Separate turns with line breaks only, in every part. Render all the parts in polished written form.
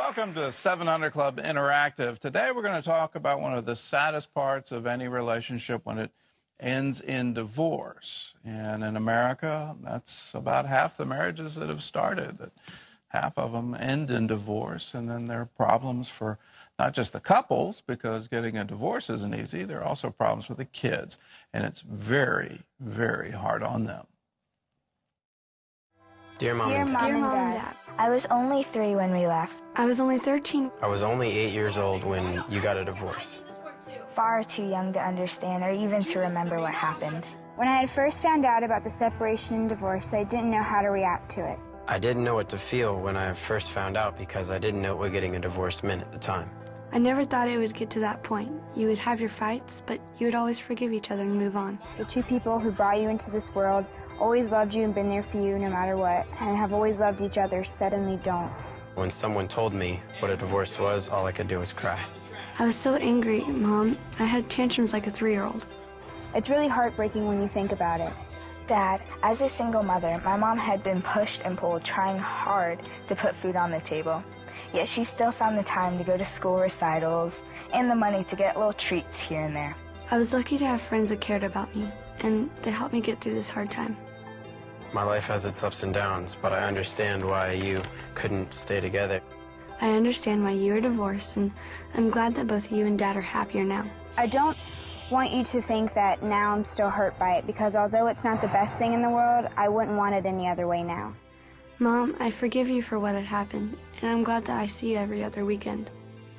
Welcome to 700 Club Interactive. Today we're going to talk about one of the saddest parts of any relationship when it ends in divorce. And in America, that's about half the marriages that have started. Half of them end in divorce, and then there are problems for not just the couples, because getting a divorce isn't easy. There are also problems with the kids, and it's very, very hard on them.
Dear Mom and Dad.
I was only 3 when we left.
I was only 13.
I was only 8 years old when you got a divorce.
Far too young to understand or even to remember what happened.
When I had first found out about the separation and divorce, I didn't know how to react to it.
I didn't know what to feel when I first found out because I didn't know what getting a divorce meant at the time.
I never thought it would get to that point. You would have your fights, but you would always forgive each other and move on.
The two people who brought you into this world always loved you and been there for you no matter what, and have always loved each other suddenly don't.
When someone told me what a divorce was, all I could do was cry.
I was so angry, Mom. I had tantrums like a 3-year-old.
It's really heartbreaking when you think about it.
Dad, as a single mother, my mom had been pushed and pulled, trying hard to put food on the table. Yet she still found the time to go to school recitals and the money to get little treats here and there.
I was lucky to have friends that cared about me, and they helped me get through this hard time.
My life has its ups and downs, but I understand why you couldn't stay together.
I understand why you are divorced, and I'm glad that both you and Dad are happier now.
I don't want you to think that now I'm still hurt by it, because although it's not the best thing in the world, I wouldn't want it any other way now.
Mom, I forgive you for what had happened, and I'm glad that I see you every other weekend.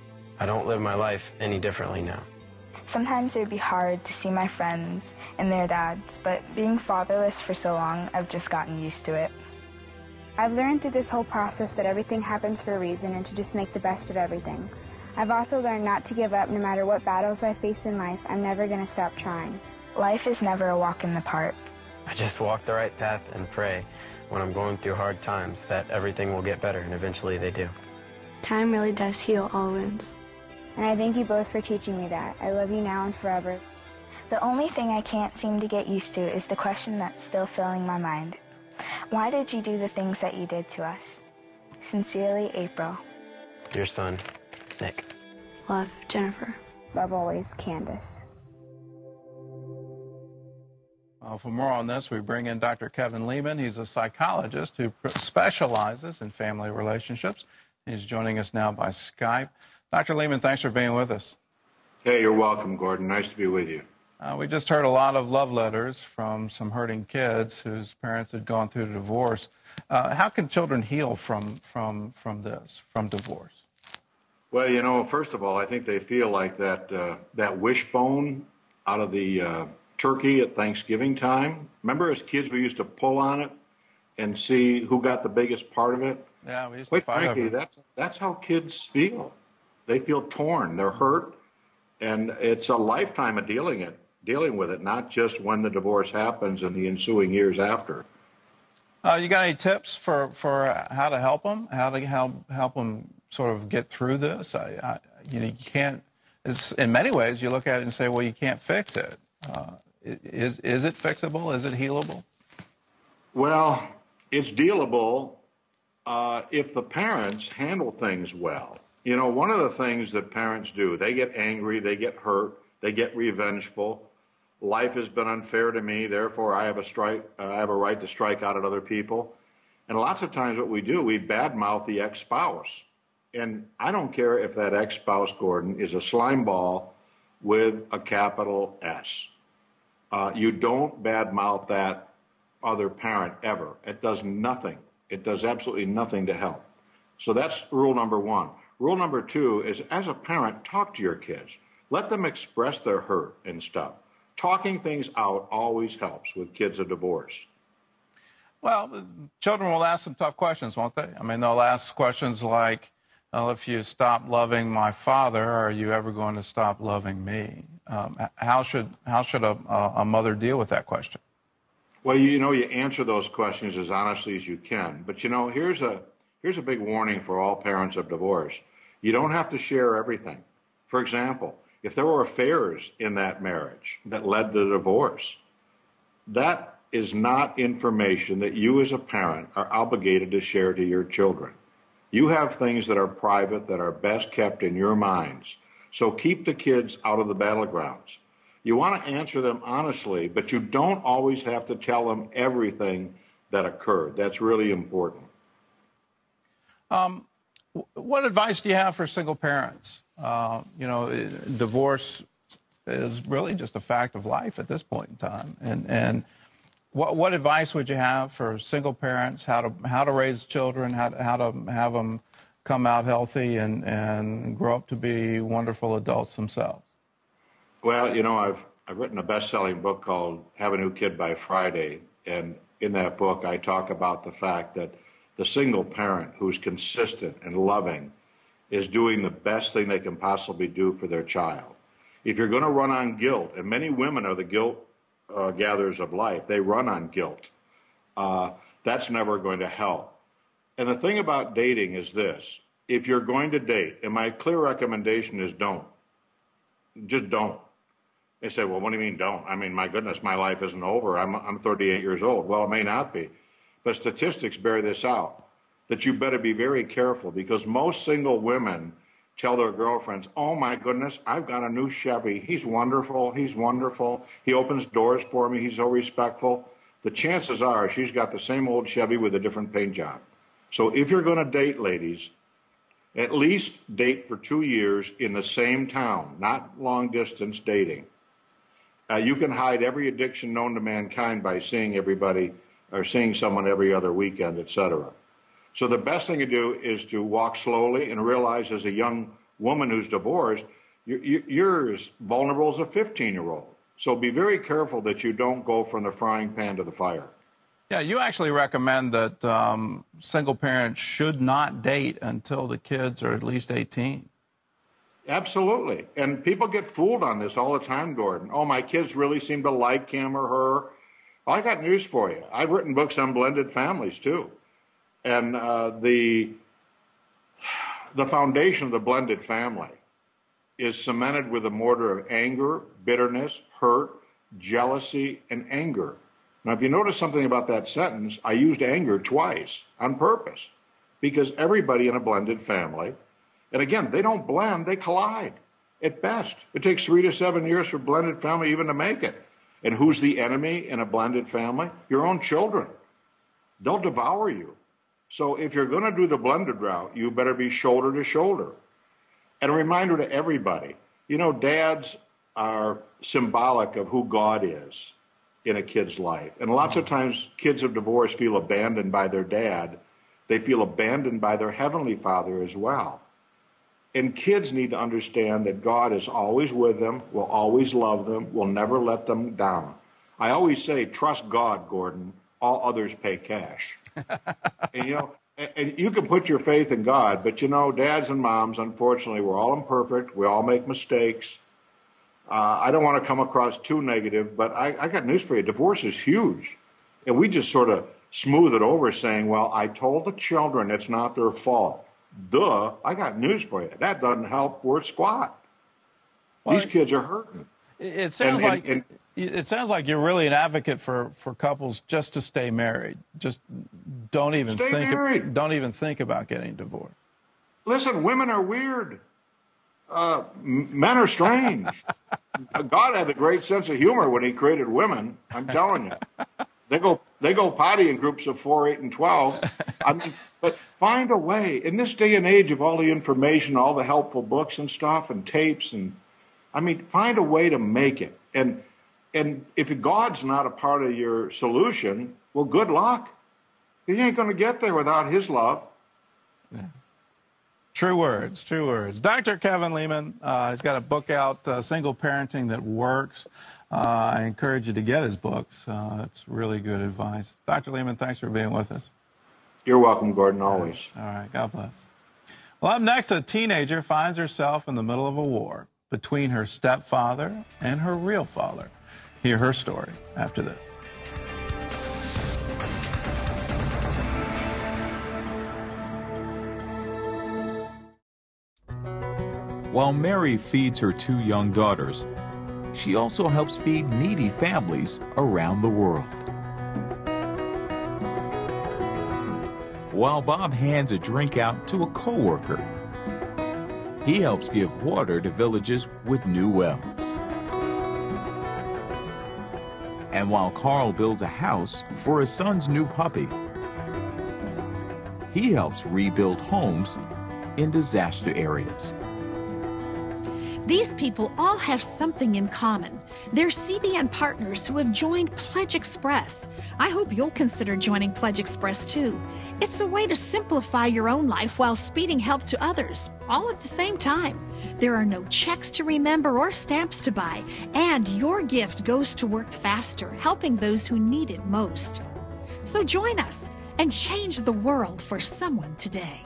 I don't live my life any differently now.
Sometimes it would be hard to see my friends and their dads, but being fatherless for so long, I've just gotten used to it.
I've learned through this whole process that everything happens for a reason and to just make the best of everything. I've also learned not to give up no matter what battles I face in life. I'm never going to stop trying.
Life is never a walk in the park.
I just walk the right path and pray when I'm going through hard times that everything will get better, and eventually they do.
Time really does heal all wounds.
And I thank you both for teaching me that. I love you now and forever.
The only thing I can't seem to get used to is the question that's still filling my mind. Why did you do the things that you did to us? Sincerely, April.
Your son, Nick.
Love, Jennifer.
Love always, Candace.
For more on this, we bring in Dr. Kevin Leman. He's a psychologist who specializes in family relationships. He's joining us now by Skype. Dr. Leman, thanks for being with us.
Hey, you're welcome, Gordon. Nice to be with you.
We just heard a lot of love letters from some hurting kids whose parents had gone through a divorce. How can children heal from divorce?
Well, you know, first of all, I think they feel like that wishbone out of the turkey at Thanksgiving time. Remember, as kids, we used to pull on it and see who got the biggest part of it.
Yeah, we used
Quite
to fight
frankly,
over it.
that's how kids feel. They feel torn. They're hurt, and it's a lifetime of dealing with it, not just when the divorce happens and the ensuing years after.
You got any tips for how to help them? How to help them sort of get through this? You can't. In many ways, you look at it and say, well, you can't fix it. Is it fixable? Is it healable?
Well, it's dealable if the parents handle things well. You know, one of the things that parents do, they get angry, they get hurt, they get revengeful. Life has been unfair to me, therefore I have a right to strike out at other people. And lots of times what we do, we badmouth the ex-spouse. And I don't care if that ex-spouse, Gordon, is a slime ball with a capital S. You don't badmouth that other parent ever. It does nothing. It does absolutely nothing to help. So that's rule number 1. Rule number 2 is, as a parent, talk to your kids. Let them express their hurt and stuff. Talking things out always helps with kids of divorce.
Well, children will ask some tough questions, won't they? I mean, they'll ask questions like, well, if you stop loving my father, are you ever going to stop loving me? How should a mother deal with that question?
Well, you answer those questions as honestly as you can. But, here's a big warning for all parents of divorce. You don't have to share everything. For example, if there were affairs in that marriage that led to the divorce, that is not information that you as a parent are obligated to share to your children. You have things that are private that are best kept in your minds. So keep the kids out of the battlegrounds. You want to answer them honestly, but you don't always have to tell them everything that occurred. That's really important.
What advice do you have for single parents? Divorce is really just a fact of life at this point in time. And what advice would you have for single parents, how to raise children, how to have them come out healthy and grow up to be wonderful adults themselves?
Well, I've written a best-selling book called Have a New Kid by Friday, and in that book I talk about the fact that the single parent who's consistent and loving is doing the best thing they can possibly do for their child. If you're going to run on guilt, and many women are the guilt gatherers of life, they run on guilt, that's never going to help. And the thing about dating is this: if you're going to date, and my clear recommendation is don't. Just don't. They say, well, what do you mean don't? I mean, my goodness, my life isn't over. I'm 38 years old. Well, it may not be. But statistics bear this out, that you better be very careful, because most single women tell their girlfriends, oh, my goodness, I've got a new Chevy. He's wonderful. He's wonderful. He opens doors for me. He's so respectful. The chances are she's got the same old Chevy with a different paint job. So if you're going to date, ladies, at least date for 2 years in the same town, not long distance dating. You can hide every addiction known to mankind by seeing everybody or seeing someone every other weekend, etc. So the best thing to do is to walk slowly and realize, as a young woman who's divorced, you're as vulnerable as a 15-year-old. So be very careful that you don't go from the frying pan to the fire.
Yeah, you actually recommend that single parents should not date until the kids are at least 18.
Absolutely. And people get fooled on this all the time, Gordon. Oh, my kids really seem to like him or her. Well, I got news for you. I've written books on blended families, too. And the foundation of the blended family is cemented with a mortar of anger, bitterness, hurt, jealousy, and anger. Now, if you notice something about that sentence, I used anger twice on purpose, because everybody in a blended family, and again, they don't blend, they collide at best. It takes 3 to 7 years for a blended family even to make it. And who's the enemy in a blended family? Your own children. They'll devour you. So if you're going to do the blended route, you better be shoulder to shoulder. And a reminder to everybody, dads are symbolic of who God is in a kid's life. And lots of times kids of divorce feel abandoned by their dad. They feel abandoned by their heavenly Father as well. And kids need to understand that God is always with them, will always love them, will never let them down. I always say, trust God, Gordon. All others pay cash. And you can put your faith in God, but dads and moms, unfortunately, we're all imperfect. We all make mistakes. I don't want to come across too negative, but I got news for you. Divorce is huge. And we just sort of smooth it over saying, well, I told the children it's not their fault. Duh, I got news for you. That doesn't help worth squat. Well, these kids are hurting.
It sounds like you're really an advocate for couples just to stay married. Just don't even think about getting divorced.
Listen, women are weird. Men are strange. God had a great sense of humor when he created women. I'm telling you. They go potty in groups of 4, 8, and 12. But find a way. In this day and age of all the information, all the helpful books and stuff and tapes, find a way to make it. And if God's not a part of your solution, well, good luck. You ain't going to get there without his love.
Yeah. True words, true words. Dr. Kevin Leman, he's got a book out, Single Parenting That Works. I encourage you to get his books. It's really good advice. Dr. Leman, thanks for being with us.
You're welcome, Gordon, always.
All right, God bless. Well, up next, a teenager finds herself in the middle of a war between her stepfather and her real father. Hear her story after this.
While Mary feeds her 2 young daughters, she also helps feed needy families around the world. while Bob hands a drink out to a co-worker. He helps give water to villages with new wells. And while Carl builds a house for his son's new puppy, he helps rebuild homes in disaster areas.
These people all have something in common. They're CBN partners who have joined Pledge Express. I hope you'll consider joining Pledge Express too. It's a way to simplify your own life while speeding help to others, all at the same time. There are no checks to remember or stamps to buy, and your gift goes to work faster, helping those who need it most. So join us and change the world for someone today.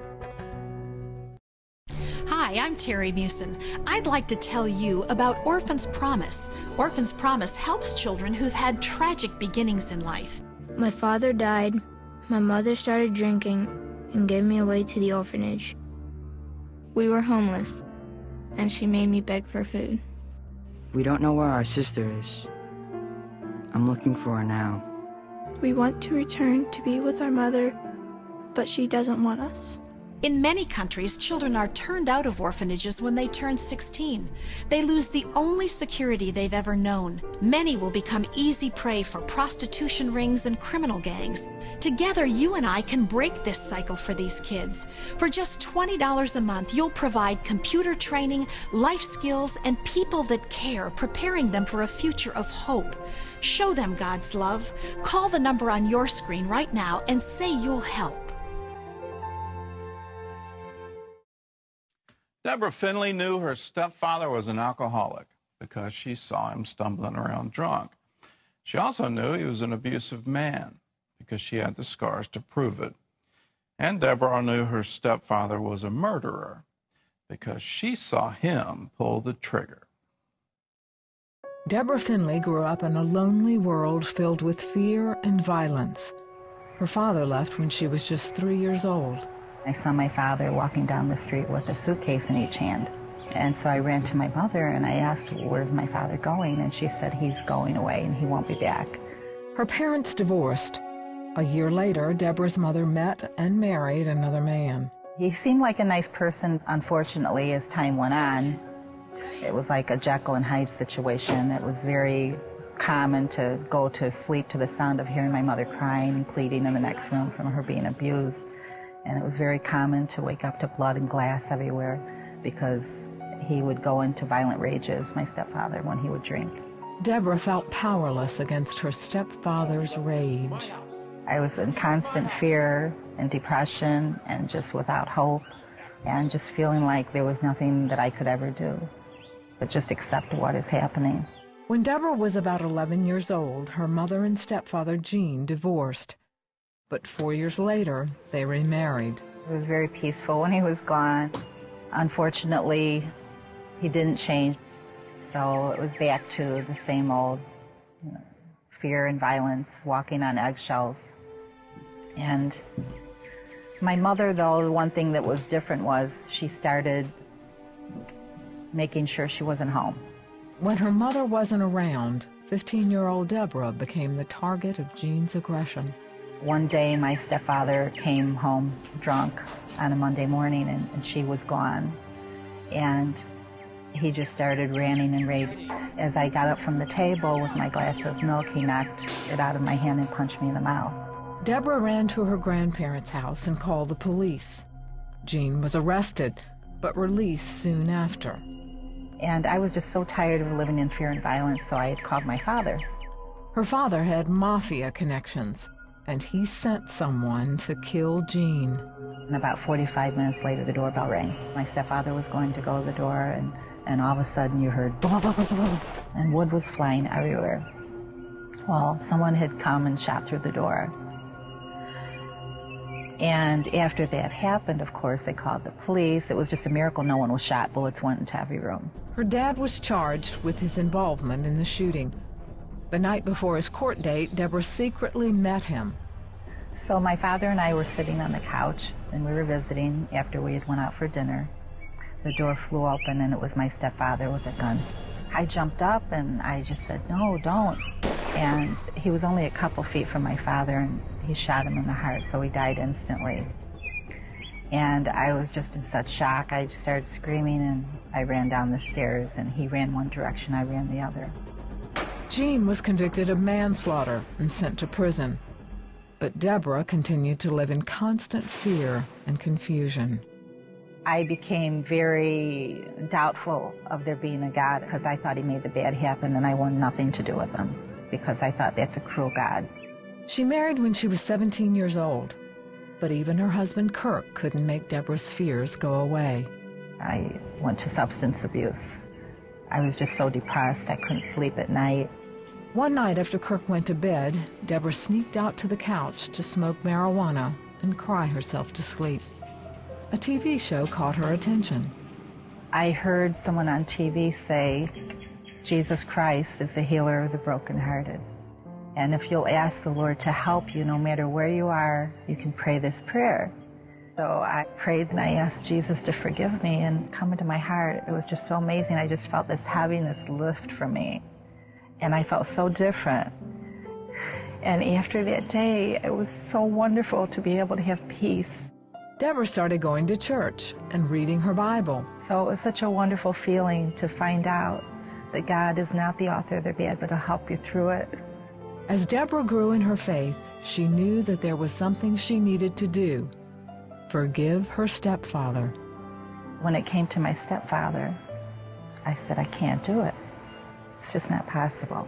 Hi, I'm Terry Musin. I'd like to tell you about Orphan's Promise. Orphan's Promise helps children who've had tragic beginnings in life.
My father died, my mother started drinking, and gave me away to the orphanage. We were homeless, and she made me beg for food.
We don't know where our sister is. I'm looking for her now.
We want to return to be with our mother, but she doesn't want us.
In many countries, children are turned out of orphanages when they turn 16. They lose the only security they've ever known. Many will become easy prey for prostitution rings and criminal gangs. Together, you and I can break this cycle for these kids. For just $20 a month, you'll provide computer training, life skills, and people that care, preparing them for a future of hope. Show them God's love. Call the number on your screen right now and say you'll help.
Deborah Finley knew her stepfather was an alcoholic because she saw him stumbling around drunk. She also knew he was an abusive man because she had the scars to prove it. And Deborah knew her stepfather was a murderer because she saw him pull the trigger.
Deborah Finley grew up in a lonely world filled with fear and violence. Her father left when she was just 3 years old.
I saw my father walking down the street with a suitcase in each hand. And so I ran to my mother and I asked, where's my father going? And she said, he's going away and he won't be back.
Her parents divorced. A year later, Deborah's mother met and married another man.
He seemed like a nice person. Unfortunately, as time went on, it was like a Jekyll and Hyde situation. It was very common to go to sleep to the sound of hearing my mother crying and pleading in the next room from her being abused. And it was very common to wake up to blood and glass everywhere because he would go into violent rages, my stepfather, when he would drink.
Deborah felt powerless against her stepfather's rage.
I was in constant fear and depression and just without hope and just feeling like there was nothing that I could ever do but just accept what is happening.
When Deborah was about 11 years old, her mother and stepfather, Gene, divorced. But 4 years later, they remarried.
It was very peaceful when he was gone. Unfortunately, he didn't change, so it was back to the same old fear and violence, walking on eggshells. And my mother, though, the one thing that was different was she started making sure she wasn't home.
When her mother wasn't around, 15-year-old Deborah became the target of Gene's aggression.
One day, my stepfather came home drunk on a Monday morning, and she was gone. And he just started ranting and raving. As I got up from the table with my glass of milk, he knocked it out of my hand and punched me in the mouth.
Deborah ran to her grandparents' house and called the police. Gene was arrested, but released soon after.
And I was just so tired of living in fear and violence, so I had called my father.
Her father had mafia connections, and he sent someone to kill Gene.
And about 45 minutes later, the doorbell rang. My stepfather was going to go to the door, and all of a sudden you heard blah, blah, blah, blah, blah, and wood was flying everywhere. Well, someone had come and shot through the door. And after that happened, of course, they called the police. It was just a miracle no one was shot. Bullets went into every room.
Her dad was charged with his involvement in the shooting. The night before his court date, Deborah secretly met him.
So my father and I were sitting on the couch, and we were visiting after we had went out for dinner. The door flew open, and it was my stepfather with a gun. I jumped up, and I just said, no, don't. And he was only a couple feet from my father, and He shot him in the heart, so he died instantly. And I was just in such shock. I started screaming, and I ran down the stairs, and he ran one direction, I ran the other.
Gene was convicted of manslaughter and sent to prison. But Deborah continued to live in constant fear and confusion.
I became very doubtful of there being a God because I thought he made the bad happen and I wanted nothing to do with him because I thought that's a cruel God.
She married when she was 17 years old, but even her husband Kirk couldn't make Deborah's fears go away.
I went to substance abuse. I was just so depressed I couldn't sleep at night.
One night after Kirk went to bed, Deborah sneaked out to the couch to smoke marijuana and cry herself to sleep. A TV show caught her attention.
I heard someone on TV say, Jesus Christ is the healer of the brokenhearted. And if you'll ask the Lord to help you, no matter where you are, you can pray this prayer. So I prayed and I asked Jesus to forgive me and come into my heart. It was just so amazing. I just felt this heaviness lift from me. And I felt so different. And after that day, it was so wonderful to be able to have peace.
Deborah started going to church and reading her Bible.
So it was such a wonderful feeling to find out that God is not the author of the bad, but to help you through it.
As Deborah grew in her faith, she knew that there was something she needed to do. Forgive her stepfather.
When it came to my stepfather, I said, I can't do it. It's just not possible.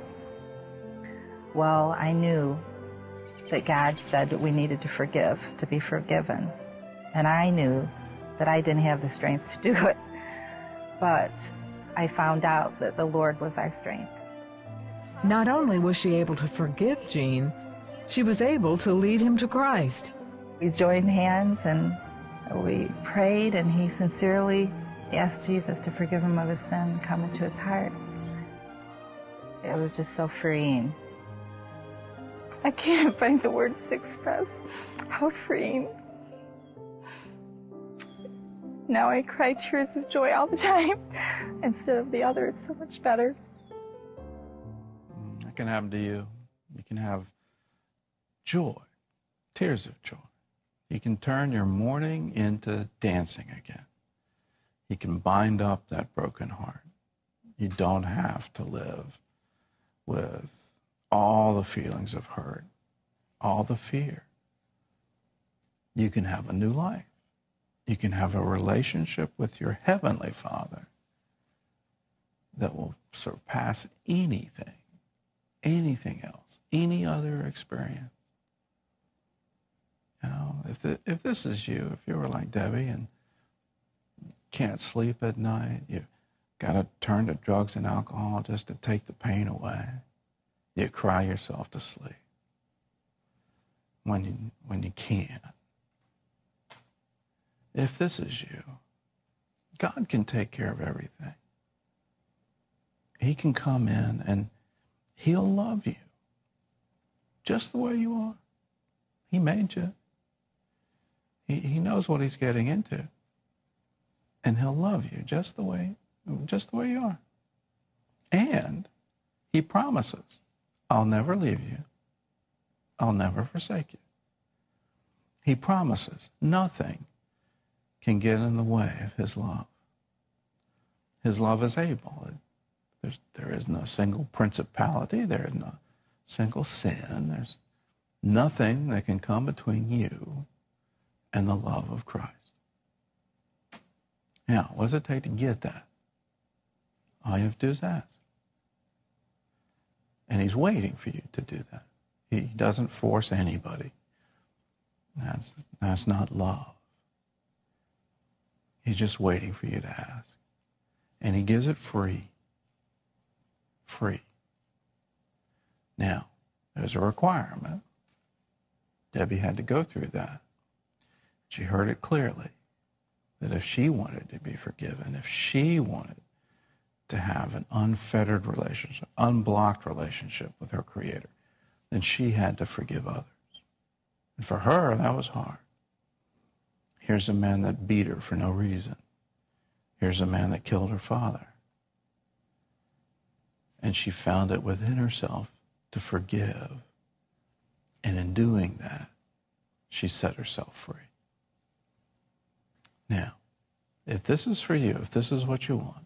Well, I knew that God said that we needed to forgive, to be forgiven. And I knew that I didn't have the strength to do it. But I found out that the Lord was our strength.
Not only was she able to forgive Gene, she was able to lead him to Christ.
We joined hands and we prayed, and he sincerely asked Jesus to forgive him of his sin and come into his heart. It was just so freeing. I can't find the words to express how freeing. Now I cry tears of joy all the time instead of the other. It's so much better.
That can happen to you. You can have joy, tears of joy. You can turn your mourning into dancing again. You can bind up that broken heart. You don't have to live with all the feelings of hurt, all the fear. You can have a new life. You can have a relationship with your Heavenly Father that will surpass anything else, any other experience. You know, if this is you, if you were like Debbie and can't sleep at night, you've got to turn to drugs and alcohol just to take the pain away. You cry yourself to sleep when you can't. If this is you, God can take care of everything. He can come in and he'll love you just the way you are. He made you. He knows what he's getting into. And he'll love you just the way you are. And he promises, I'll never leave you. I'll never forsake you. He promises nothing can get in the way of his love. His love is able. There is no single principality. There is no single sin. There's nothing that can come between you and the love of Christ. Now, what does it take to get that? All you have to do is ask. And he's waiting for you to do that. He doesn't force anybody. That's not love. He's just waiting for you to ask. And he gives it free. Free. Now, there's a requirement. Debbie had to go through that. She heard it clearly, that if she wanted to be forgiven, if she wanted to have an unfettered relationship, unblocked relationship with her Creator, then she had to forgive others. And for her, that was hard. Here's a man that beat her for no reason. Here's a man that killed her father. And she found it within herself to forgive And in doing that, she set herself free. Now, if this is for you, if this is what you want,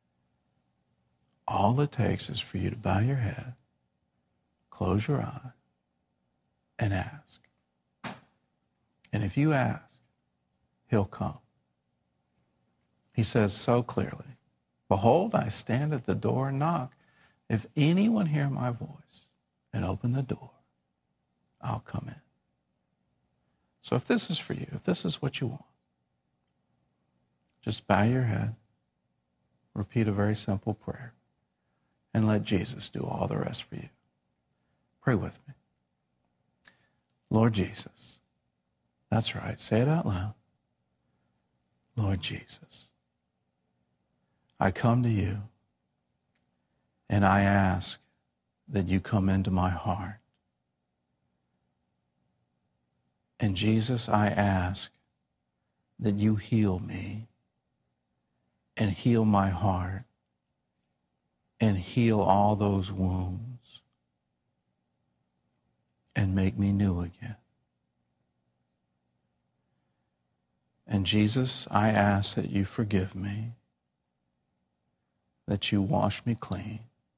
all it takes is for you to bow your head, close your eye, and ask. And if you ask, he'll come. He says so clearly, behold, I stand at the door and knock. If anyone hear my voice and open the door, I'll come in. So if this is for you, if this is what you want, just bow your head, repeat a very simple prayer, and let Jesus do all the rest for you. Pray with me. Lord Jesus. That's right. Say it out loud. Lord Jesus, I come to you and I ask that you come into my heart. And Jesus, I ask that you heal me and heal my heart and heal all those wounds and make me new again. And Jesus, I ask that you forgive me, that you wash me clean.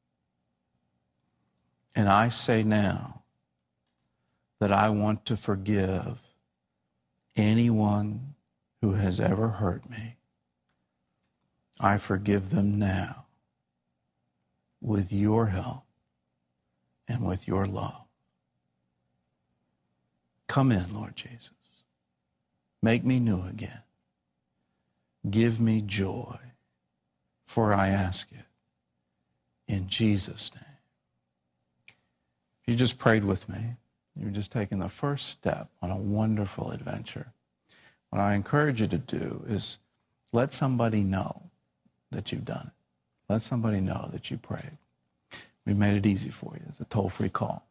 And I say now that I want to forgive anyone who has ever hurt me. I forgive them now with your help and with your love. Come in, Lord Jesus. Make me new again. Give me joy, for I ask it in Jesus' name. If you just prayed with me, you're just taking the first step on a wonderful adventure. What I encourage you to do is let somebody know that you've done it. Let somebody know that you prayed. We made it easy for you. It's a toll-free call,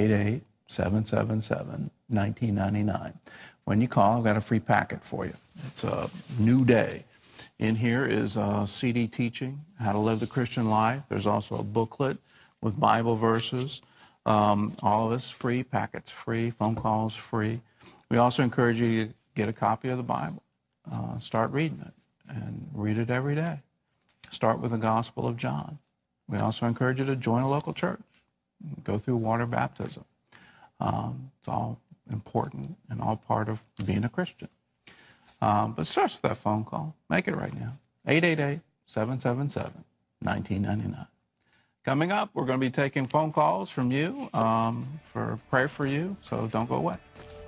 888-777-1999. When you call, I've got a free packet for you. It's a new day. In here is a CD teaching, How to Live the Christian Life. There's also a booklet with Bible verses. All of it's free, packets free, phone calls free. We also encourage you to get a copy of the Bible. Start reading it and read it every day. Start with the Gospel of John. We also encourage you to join a local church. Go through water baptism. It's all important and all part of being a Christian. But it starts with that phone call. Make it right now. 888-777-1999. Coming up, we're going to be taking phone calls from you for prayer for you, so don't go away.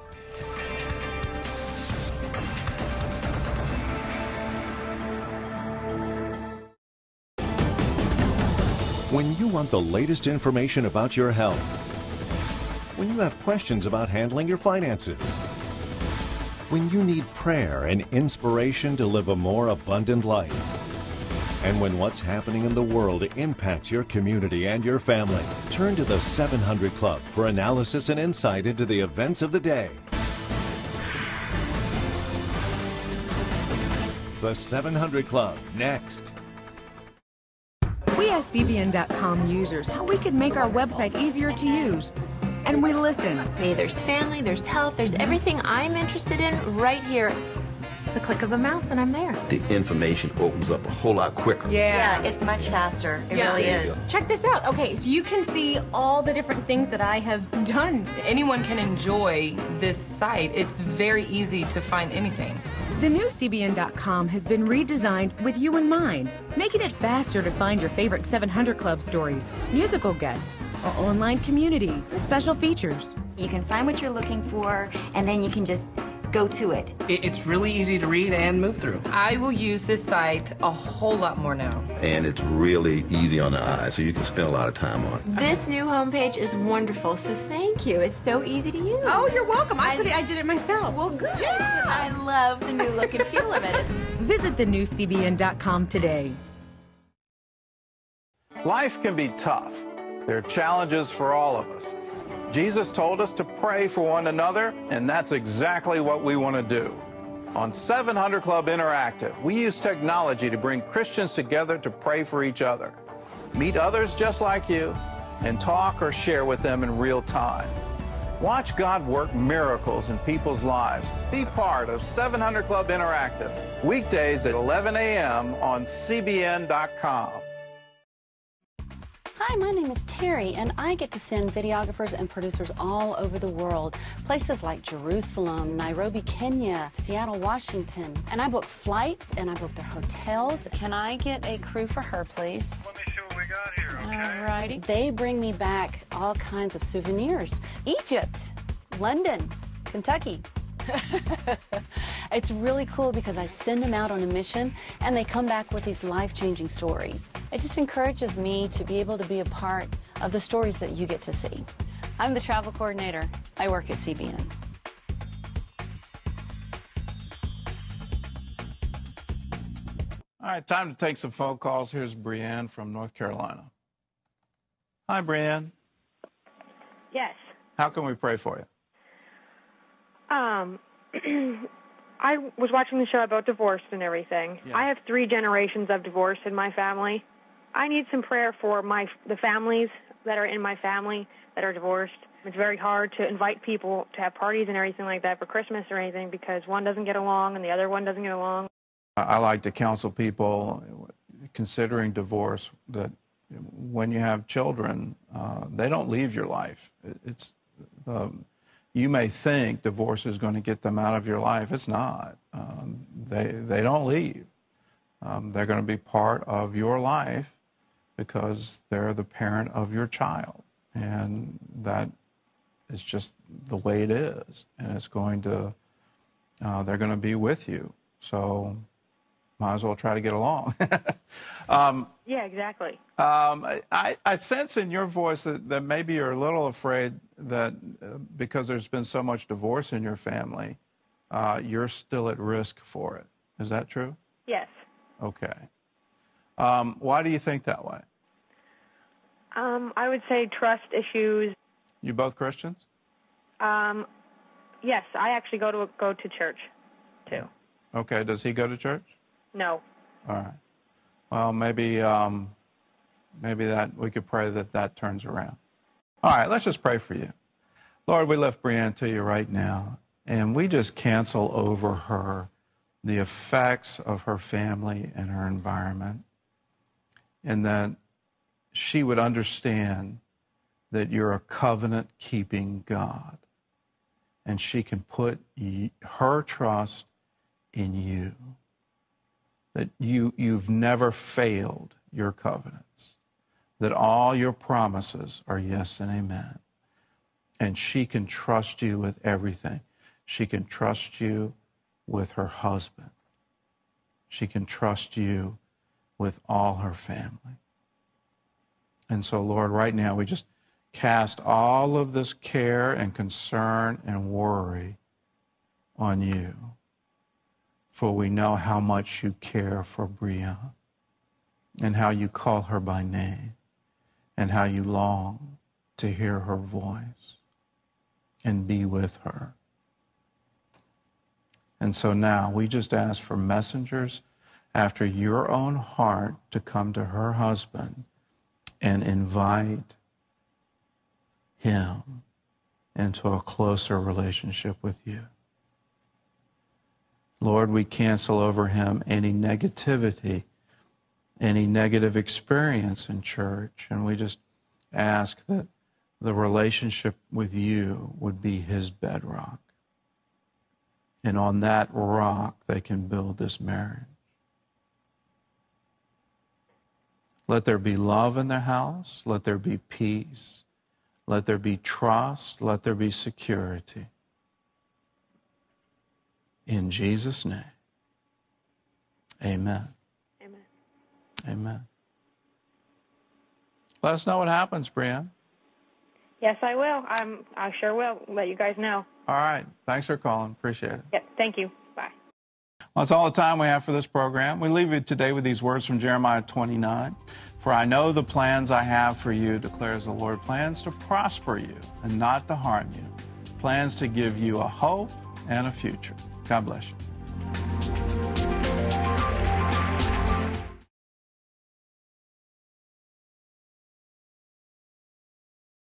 When you want the latest information about your health, when you have questions about handling your finances, when you need prayer and inspiration to live a more abundant life, and when what's happening in the world impacts your community and your family, turn to the 700 Club for analysis and insight into the events of the day. The 700 Club, next.
We asked CBN.com users how we could make our website easier to use. And we listened.
There's family, there's health, there's everything I'm interested in right here. The click of a mouse and I'm there.
The information opens up a whole lot quicker.
Yeah, it's much faster. It really is.
Check this out. Okay, so you can see all the different things that I have done.
Anyone can enjoy this site. It's very easy to find anything.
The new CBN.com has been redesigned with you in mind, making it faster to find your favorite 700 Club stories, musical guests, our online community, special features.
You can find what you're looking for, and then you can just go to it.
It's really easy to read and move through.
I will use this site a whole lot more now.
And it's really easy on the eye, so you can spend a lot of time on it.
This new homepage is wonderful, so thank you. It's so easy to use.
Oh, you're welcome. I did it myself.
Well, good. Yeah. Because I love the new look and feel of it.
Visit the new CBN.com today.
Life can be tough. There are challenges for all of us. Jesus told us to pray for one another, and that's exactly what we want to do. On 700 Club Interactive, we use technology to bring Christians together to pray for each other. Meet others just like you and talk or share with them in real time. Watch God work miracles in people's lives. Be part of 700 Club Interactive, weekdays at 11 a.m. on CBN.com.
Hi, my name is Terry, and I get to send videographers and producers all over the world. Places like Jerusalem, Nairobi, Kenya, Seattle, Washington. And I book flights, and I book their hotels. Can I get a crew for her, please?
Let me see what we got here, okay?
All righty. They bring me back all kinds of souvenirs. Egypt, London, Kentucky. It's really cool because I send them out on a mission and they come back with these life-changing stories. It just encourages me to be able to be a part of the stories that you get to see. I'm the travel coordinator. I work at CBN.
All right, time to take some phone calls. Here's Brianne from North Carolina. Hi, Brianne.
Yes.
How can we pray for you?
I was watching the show about divorce and everything.
Yeah.
I have 3 generations of divorce in my family. I need some prayer for the families that are in my family that are divorced. It's very hard to invite people to have parties and everything like that for Christmas or anything because one doesn't get along and the other one doesn't get along.
I like to counsel people considering divorce that when you have children, they don't leave your life. You may think divorce is going to get them out of your life. It's not. They don't leave. They're going to be part of your life because they're the parent of your child. And that is just the way it is. And it's going to, they're going to be with you. So might as well try to get along.
Yeah, exactly.
I sense in your voice that maybe you're a little afraid that because there's been so much divorce in your family, you're still at risk for it. Is that true?
Yes.
Okay. Why do you think that way?
I would say trust issues.
You both Christians?
Yes, I actually go to church, too.
Okay. Does he go to church?
No.
All right. Well, maybe that we could pray that turns around. All right, let's just pray for you. Lord, we lift Brianne to you right now, and we just cancel over her the effects of her family and her environment, and that she would understand that you're a covenant-keeping God, and she can put her trust in you, that you've never failed your covenants, that all your promises are yes and amen. And she can trust you with everything. She can trust you with her husband. She can trust you with all her family. And so, Lord, right now we just cast all of this care and concern and worry on you, for we know how much you care for Brianne and how you call her by name and how you long to hear her voice and be with her. And so now we just ask for messengers after your own heart to come to her husband and invite him into a closer relationship with you. Lord, we cancel over him any negativity, any negative experience in church, and we just ask that the relationship with you would be his bedrock. And on that rock, they can build this marriage. Let there be love in their house. Let there be peace. Let there be trust. Let there be security. In Jesus' name, amen.
Amen.
Amen. Let us know what happens, Brianne.
Yes, I will. I sure will let you guys know.
All right. Thanks for calling. Appreciate it.
Yeah, thank you. Bye.
Well, that's all the time we have for this program. We leave you today with these words from Jeremiah 29. For I know the plans I have for you, declares the Lord, plans to prosper you and not to harm you, plans to give you a hope and a future. God bless you.